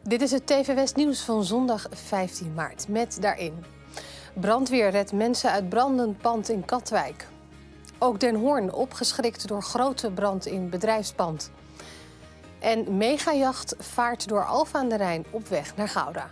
Dit is het TV West nieuws van zondag 15 maart. Met daarin: brandweer redt mensen uit brandend pand in Katwijk. Ook Den Hoorn opgeschrikt door grote brand in bedrijfspand. En megajacht vaart door Alphen aan de Rijn op weg naar Gouda.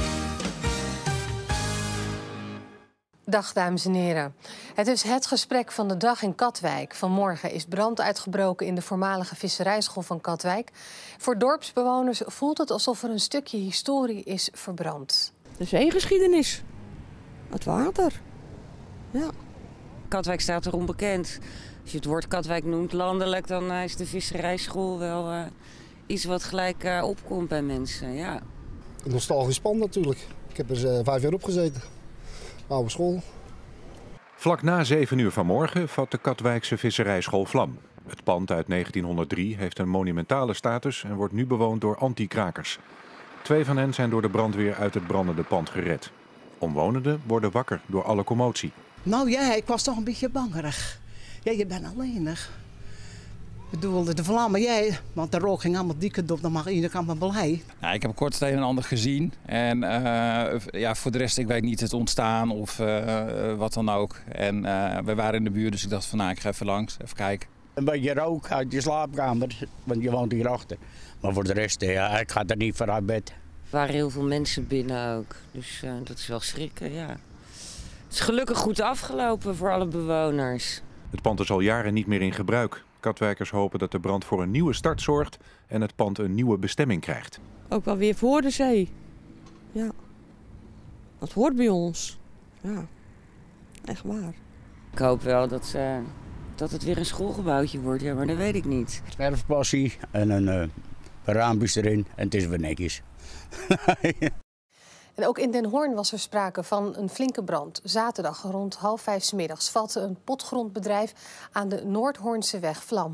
Dag dames en heren. Het is het gesprek van de dag in Katwijk. Vanmorgen is brand uitgebroken in de voormalige visserijschool van Katwijk. Voor dorpsbewoners voelt het alsof er een stukje historie is verbrand. De zeegeschiedenis. Het water. Ja. Katwijk staat erom bekend. Als je het woord Katwijk noemt landelijk, dan is de visserijschool wel iets wat gelijk opkomt bij mensen. Ja. Een nostalgisch pand natuurlijk. Ik heb er 5 jaar op gezeten. Oude school. Vlak na 7 uur vanmorgen vat de Katwijkse visserijschool vlam. Het pand uit 1903 heeft een monumentale status en wordt nu bewoond door anti-krakers. 2 van hen zijn door de brandweer uit het brandende pand gered. Omwonenden worden wakker door alle commotie. Nou ja, ik was toch een beetje bangerig. Ja, je bent alleenig. Ik bedoel, de vlammen, jij, want de rook ging allemaal die kant op, dan mag iedereen allemaal blij. Ja, ik heb kort het een en ander gezien. En ja, voor de rest, ik weet niet het ontstaan of wat dan ook. En we waren in de buurt, dus ik dacht van nou, ik ga even langs, even kijken. Een beetje rook uit je slaapkamer, want je woont hierachter. Maar voor de rest, ja, ik ga er niet voor uit bed. Er waren heel veel mensen binnen ook, dus dat is wel schrikken, ja. Het is gelukkig goed afgelopen voor alle bewoners. Het pand is al jaren niet meer in gebruik. Katwijkers hopen dat de brand voor een nieuwe start zorgt en het pand een nieuwe bestemming krijgt. Ook wel weer voor de zee. Ja. Dat hoort bij ons. Ja. Echt waar. Ik hoop wel dat het weer een schoolgebouwtje wordt, ja, maar dat weet ik niet. Zwerfpassie en een raampjes erin en het is weer netjes. En ook in Den Hoorn was er sprake van een flinke brand. Zaterdag rond 4:30 's middags vatte een potgrondbedrijf aan de Noordhoornseweg vlam.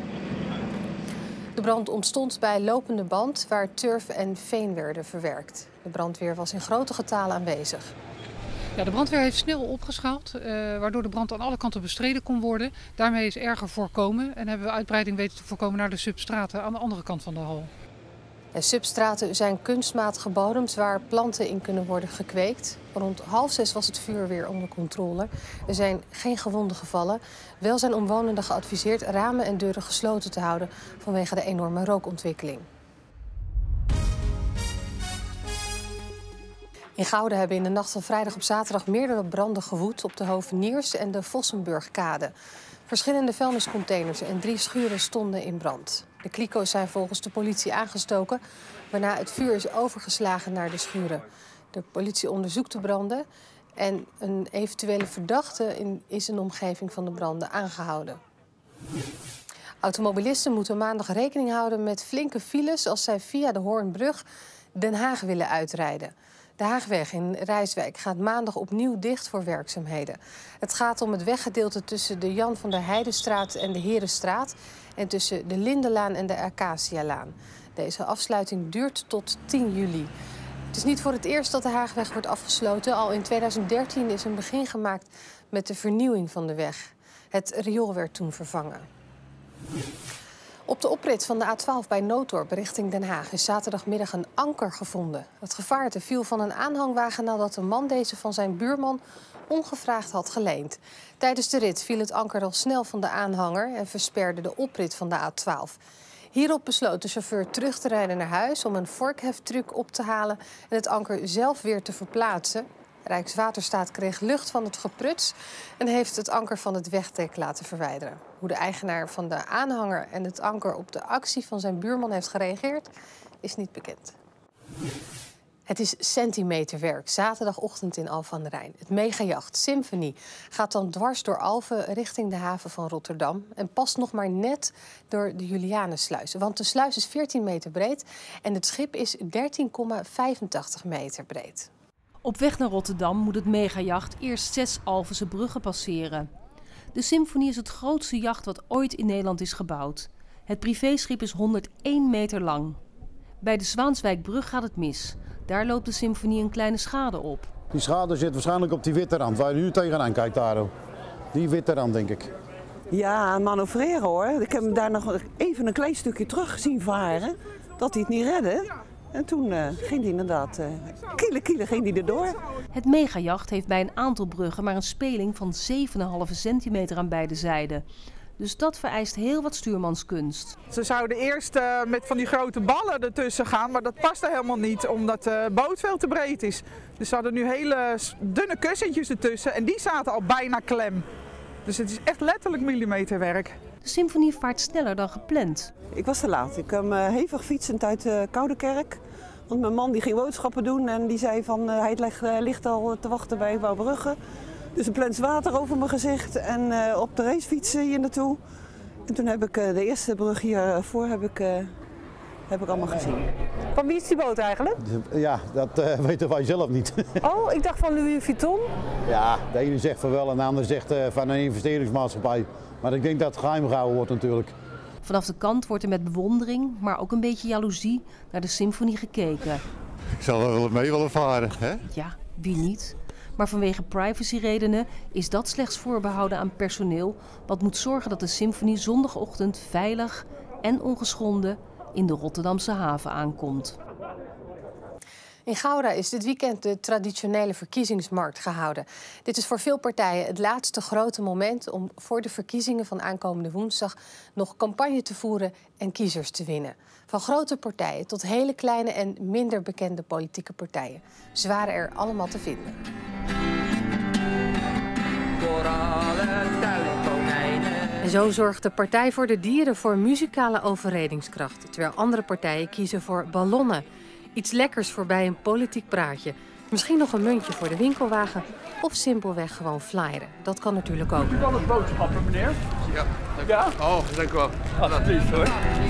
De brand ontstond bij lopende band waar turf en veen werden verwerkt. De brandweer was in grote getalen aanwezig. Ja, de brandweer heeft snel opgeschaald, waardoor de brand aan alle kanten bestreden kon worden. Daarmee is erger voorkomen en hebben we uitbreiding weten te voorkomen naar de substraten aan de andere kant van de hal. En substraten zijn kunstmatige bodems waar planten in kunnen worden gekweekt. Rond 5:30 was het vuur weer onder controle. Er zijn geen gewonden gevallen. Wel zijn omwonenden geadviseerd ramen en deuren gesloten te houden vanwege de enorme rookontwikkeling. In Gouda hebben in de nacht van vrijdag op zaterdag meerdere branden gewoed op de Hoveniers- en de Vossenburgkade. Verschillende vuilniscontainers en 3 schuren stonden in brand. De kliko's zijn volgens de politie aangestoken, waarna het vuur is overgeslagen naar de schuren. De politie onderzoekt de branden en een eventuele verdachte is in de omgeving van de branden aangehouden. Automobilisten moeten maandag rekening houden met flinke files als zij via de Hoornbrug Den Haag willen uitrijden. De Haagweg in Rijswijk gaat maandag opnieuw dicht voor werkzaamheden. Het gaat om het weggedeelte tussen de Jan van der Heidenstraat en de Herenstraat en tussen de Lindenlaan en de Acacialaan. Deze afsluiting duurt tot 10 juli. Het is niet voor het eerst dat de Haagweg wordt afgesloten. Al in 2013 is een begin gemaakt met de vernieuwing van de weg. Het riool werd toen vervangen. Op de oprit van de A12 bij Nootdorp richting Den Haag is zaterdagmiddag een anker gevonden. Het gevaarte viel van een aanhangwagen nadat de man deze van zijn buurman ongevraagd had geleend. Tijdens de rit viel het anker al snel van de aanhanger en versperde de oprit van de A12. Hierop besloot de chauffeur terug te rijden naar huis om een vorkheftruck op te halen en het anker zelf weer te verplaatsen. Rijkswaterstaat kreeg lucht van het gepruts en heeft het anker van het wegdek laten verwijderen. Hoe de eigenaar van de aanhanger en het anker op de actie van zijn buurman heeft gereageerd, is niet bekend. Het is centimeterwerk, zaterdagochtend in Alphen aan de Rijn. Het megajacht Symphony gaat dan dwars door Alphen richting de haven van Rotterdam en past nog maar net door de Julianensluis. Want de sluis is 14 meter breed en het schip is 13,85 meter breed. Op weg naar Rotterdam moet het megajacht eerst 6 Alphense bruggen passeren. De Symphony is het grootste jacht wat ooit in Nederland is gebouwd. Het privéschip is 101 meter lang. Bij de Zwaanswijkbrug gaat het mis. Daar loopt de Symphony een kleine schade op. Die schade zit waarschijnlijk op die witte rand waar je nu tegenaan kijkt daar. Die witte rand denk ik. Ja, manoeuvreren hoor. Ik heb hem daar nog even een klein stukje terug zien varen. Dat hij het niet redde. En toen ging die inderdaad, kiele ging die erdoor. Het megajacht heeft bij een aantal bruggen maar een speling van 7,5 centimeter aan beide zijden. Dus dat vereist heel wat stuurmanskunst. Ze zouden eerst met van die grote ballen ertussen gaan, maar dat paste helemaal niet, omdat de boot veel te breed is. Dus ze hadden nu hele dunne kussentjes ertussen en die zaten al bijna klem. Dus het is echt letterlijk millimeterwerk. De symfonie vaart sneller dan gepland. Ik was te laat. Ik kwam hevig fietsend uit Koudekerk. Want mijn man die ging boodschappen doen en die zei van hij ligt al te wachten bij Wouwbrugge. Dus een plens water over mijn gezicht en op de racefiets hier naartoe. En toen heb ik de eerste brug hiervoor heb ik allemaal gezien. Van wie is die boot eigenlijk? Ja, dat weten wij zelf niet. Oh, ik dacht van Louis Vuitton. Ja, de ene zegt van wel en de ander zegt van een investeringsmaatschappij. Maar ik denk dat het geheim gehouden wordt natuurlijk. Vanaf de kant wordt er met bewondering, maar ook een beetje jaloezie naar de symfonie gekeken. Ik zal er wel mee willen varen, hè? Ja, wie niet? Maar vanwege privacyredenen is dat slechts voorbehouden aan personeel, wat moet zorgen dat de symfonie zondagochtend veilig en ongeschonden in de Rotterdamse haven aankomt. In Gouda is dit weekend de traditionele verkiezingsmarkt gehouden. Dit is voor veel partijen het laatste grote moment om voor de verkiezingen van aankomende woensdag nog campagne te voeren en kiezers te winnen. Van grote partijen tot hele kleine en minder bekende politieke partijen. Ze waren er allemaal te vinden. En zo zorgt de Partij voor de Dieren voor muzikale overredingskracht, terwijl andere partijen kiezen voor ballonnen. Iets lekkers voorbij een politiek praatje. Misschien nog een muntje voor de winkelwagen of simpelweg gewoon flyeren. Dat kan natuurlijk ook. U kan het boodschappen, meneer? Ja. Ja? Oh, dank u wel. Alsjeblieft hoor.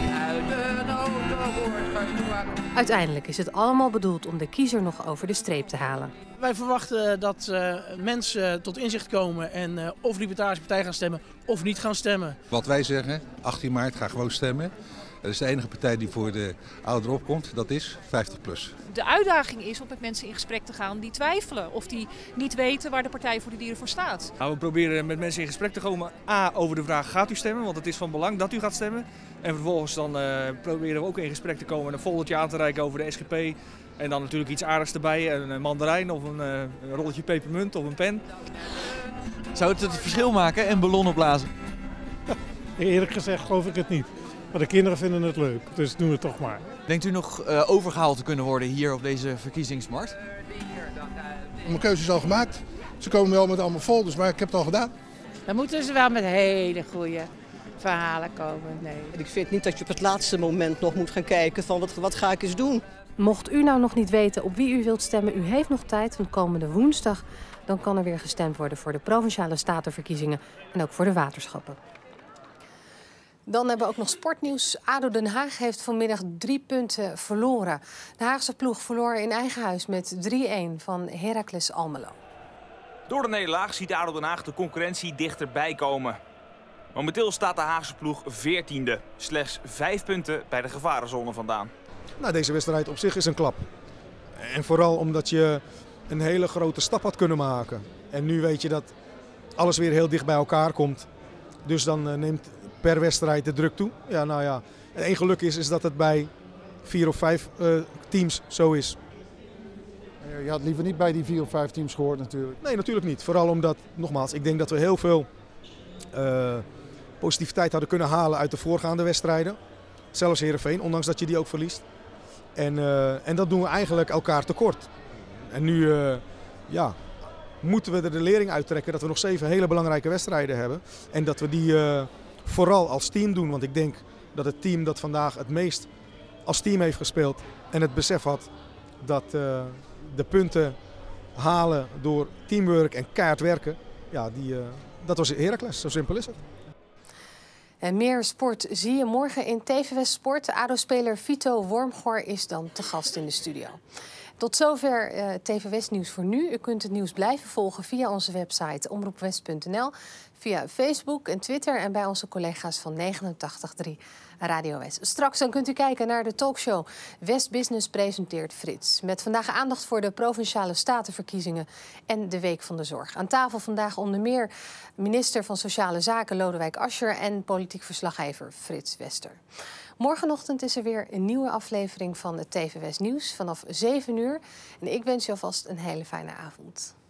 Uiteindelijk is het allemaal bedoeld om de kiezer nog over de streep te halen. Wij verwachten dat mensen tot inzicht komen en of Libertarische Partij gaan stemmen of niet gaan stemmen. Wat wij zeggen, 18 maart ga gewoon stemmen. Dat is de enige partij die voor de ouderen opkomt, dat is 50+. De uitdaging is om met mensen in gesprek te gaan die twijfelen of die niet weten waar de Partij voor de Dieren voor staat. Nou, we proberen met mensen in gesprek te komen over de vraag gaat u stemmen, want het is van belang dat u gaat stemmen. En vervolgens dan proberen we ook in gesprek te komen en een foldertje aan te reiken over de SGP. En dan natuurlijk iets aardigs erbij, een mandarijn of een rolletje pepermunt of een pen. Zou het verschil maken en ballon opblazen? Eerlijk gezegd geloof ik het niet. Maar de kinderen vinden het leuk, dus doen we het toch maar. Denkt u nog overgehaald te kunnen worden hier op deze verkiezingsmarkt? Mijn keuze is al gemaakt. Ze komen wel met allemaal folders, maar ik heb het al gedaan. Dan moeten ze wel met hele goede verhalen komen. Nee. Ik vind niet dat je op het laatste moment nog moet gaan kijken van wat ga ik eens doen. Mocht u nou nog niet weten op wie u wilt stemmen, u heeft nog tijd, want komende woensdag dan kan er weer gestemd worden voor de Provinciale Statenverkiezingen en ook voor de waterschappen. Dan hebben we ook nog sportnieuws. ADO Den Haag heeft vanmiddag 3 punten verloren. De Haagse ploeg verloor in eigen huis met 3-1 van Heracles Almelo. Door de nederlaag ziet ADO Den Haag de concurrentie dichterbij komen. Momenteel staat de Haagse ploeg 14e. Slechts 5 punten bij de gevarenzone vandaan. Nou, deze wedstrijd op zich is een klap. En vooral omdat je een hele grote stap had kunnen maken. En nu weet je dat alles weer heel dicht bij elkaar komt. Dus dan neemt per wedstrijd de druk toe. Ja, nou ja. En één geluk is dat het bij 4 of 5 teams zo is. Je had liever niet bij die 4 of 5 teams gehoord natuurlijk. Nee, natuurlijk niet. Vooral omdat, nogmaals, ik denk dat we heel veel positiviteit hadden kunnen halen uit de voorgaande wedstrijden. Zelfs Heerenveen, ondanks dat je die ook verliest. En dat doen we eigenlijk elkaar tekort. En nu moeten we er de lering uittrekken dat we nog 7 hele belangrijke wedstrijden hebben. En dat we die vooral als team doen. Want ik denk dat het team dat vandaag het meest als team heeft gespeeld en het besef had dat de punten halen door teamwork en keihard werken, ja, dat was Heracles. Zo simpel is het. En meer sport zie je morgen in TV West Sport. ADO-speler Vito Wormgoor is dan te gast in de studio. Tot zover TV West nieuws voor nu. U kunt het nieuws blijven volgen via onze website omroepwest.nl, via Facebook en Twitter en bij onze collega's van 89.3 Radio West. Straks dan kunt u kijken naar de talkshow West Business presenteert Frits. Met vandaag aandacht voor de Provinciale Statenverkiezingen en de Week van de Zorg. Aan tafel vandaag onder meer minister van Sociale Zaken Lodewijk Asscher en politiek verslaggever Frits Wester. Morgenochtend is er weer een nieuwe aflevering van het TV West Nieuws vanaf 7 uur. En ik wens je alvast een hele fijne avond.